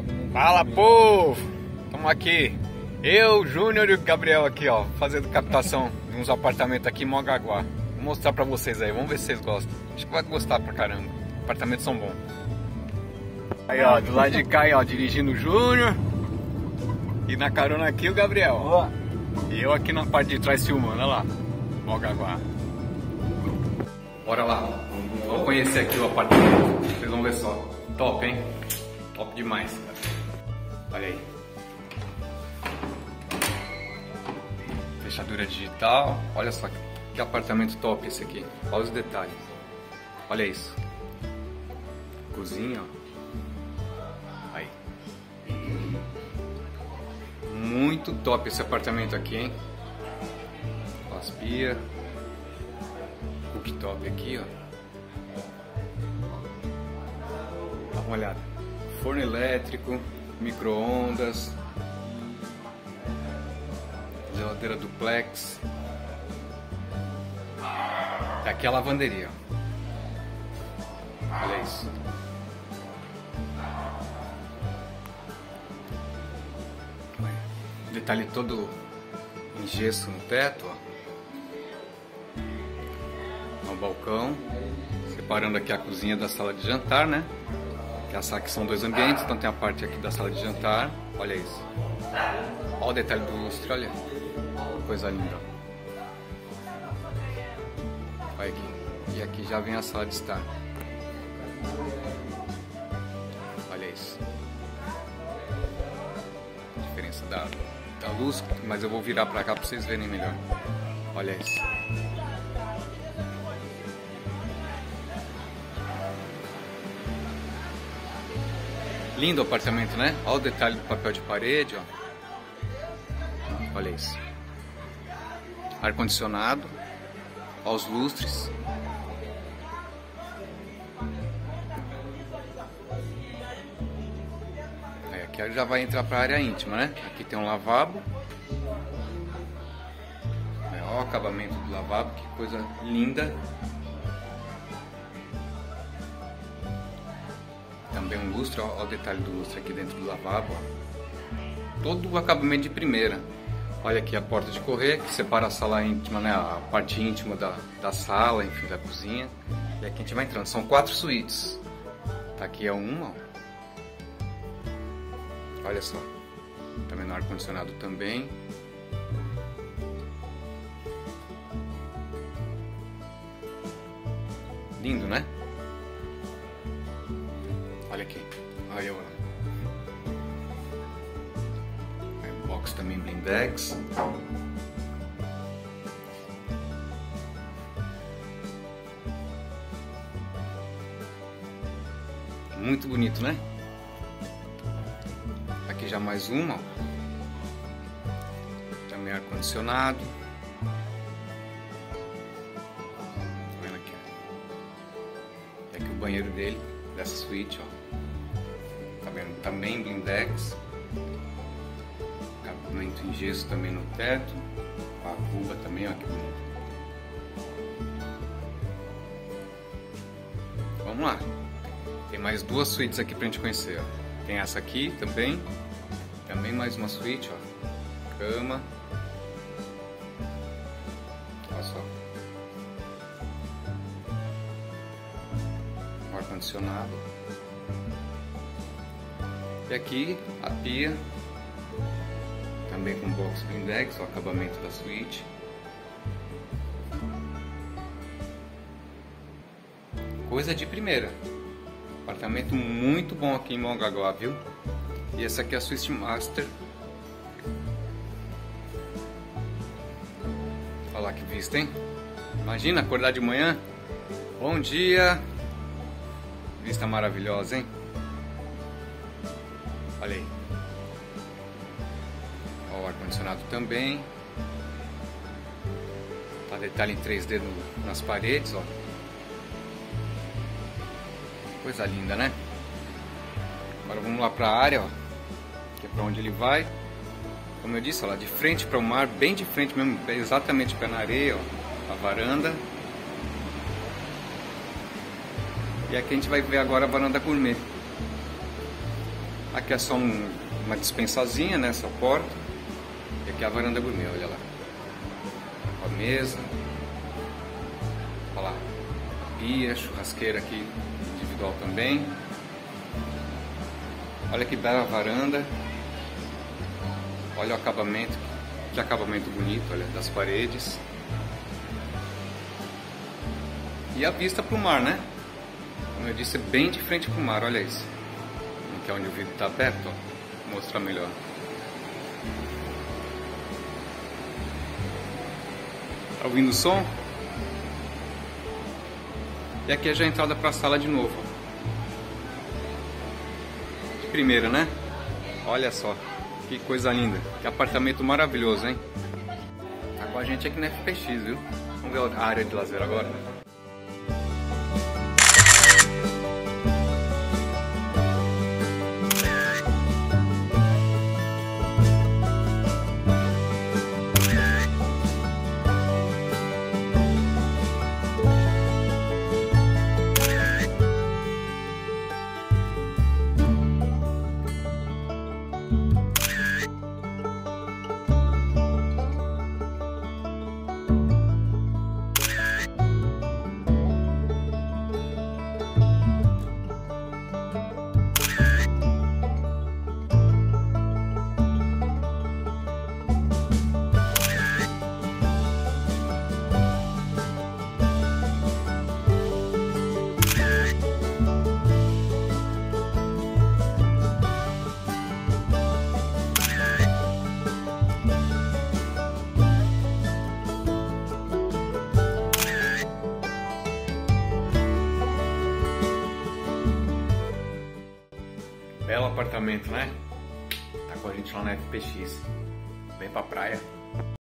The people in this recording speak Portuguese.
Fala, povo! Estamos aqui, eu, Júnior e o Gabriel aqui, ó, fazendo captação de uns apartamentos aqui em Mongaguá. Vou mostrar pra vocês aí, vamos ver se vocês gostam. Acho que vai gostar pra caramba, apartamentos são bons. Aí, ó, do lado de cá, aí, ó, dirigindo o Júnior. E na carona aqui o Gabriel. Ó. E eu aqui na parte de trás filmando, olha lá, Mongaguá. Bora lá, vamos conhecer aqui o apartamento, vocês vão ver só. Top, hein? Top demais, cara. Olha aí. Fechadura digital. Olha só que apartamento top esse aqui. Olha os detalhes. Olha isso. Cozinha, ó. Aí. Muito top esse apartamento aqui, hein? Ó, as pias. Cooktop aqui, ó. Dá uma olhada. Forno elétrico, micro-ondas, geladeira duplex. E aqui é a lavanderia. Olha isso. Detalhe todo em gesso no teto, ó. No balcão, separando aqui a cozinha da sala de jantar, né? Que são dois ambientes, então tem a parte aqui da sala de jantar. Olha isso. Olha o detalhe do lustre, olha. Coisa linda. Olha aqui. E aqui já vem a sala de estar. Olha isso. A diferença da luz, mas eu vou virar pra cá pra vocês verem melhor. Olha isso. Lindo o apartamento, né? Olha o detalhe do papel de parede, ó. Olha isso. Ar-condicionado. Olha os lustres. Aí, aqui já vai entrar para a área íntima, né? Aqui tem um lavabo. Olha o acabamento do lavabo, que coisa linda. Também um lustre, olha o detalhe do lustre aqui dentro do lavabo, ó. Todo o acabamento de primeira. Olha aqui a porta de correr, que separa a sala íntima, né? A parte íntima da sala, enfim, da cozinha. E aqui a gente vai entrando, são 4 suítes. Tá, aqui é uma, ó. Olha só, também no ar-condicionado também. Lindo, né? Olha aqui, olha eu lá. Box também blindex. Muito bonito, né? Aqui já mais uma. Também ar-condicionado. Tá vendo aqui? E aqui o banheiro dele, dessa suíte, ó. Tá vendo? Também blindex. Acabamento em gesso também no teto. A cuba também, ó, que bonito. Vamos lá. Tem mais 2 suítes aqui pra gente conhecer, ó. Tem essa aqui também. Também mais uma suíte, ó. Cama. Olha só. Ar-condicionado. E aqui a pia, também com box blindex, o acabamento da suíte. Coisa de primeira. Apartamento muito bom aqui em Mongaguá, viu? E essa aqui é a Suite Master. Olha lá que vista, hein? Imagina acordar de manhã. Bom dia. Vista maravilhosa, hein? Olha aí. Ó, o ar-condicionado também. Tá detalhe em 3D nas paredes, ó. Coisa linda, né? Agora vamos lá para a área, ó. Que é para onde ele vai. Como eu disse, ó, lá de frente para o mar, bem de frente mesmo, exatamente pé na areia, ó. A varanda. E aqui a gente vai ver agora a varanda gourmet. Aqui é só uma dispensazinha, né? Essa porta. E aqui é a varanda gourmet, olha lá. A mesa. Olha lá. A pia, churrasqueira aqui individual também. Olha que bela varanda. Olha o acabamento. Que acabamento bonito, olha, das paredes. E a vista para o mar, né? Como eu disse, é bem de frente para o mar, olha isso. Aqui é onde o vidro está aberto, ó. Vou mostrar melhor. Tá ouvindo o som? E aqui é já a entrada para a sala de novo. De primeira, né? Olha só, que coisa linda. Que apartamento maravilhoso, hein? Tá com a gente aqui na FPX, viu? Vamos ver a área de lazer agora. Belo apartamento, né? Tá com a gente lá na FPX. Vem pra praia.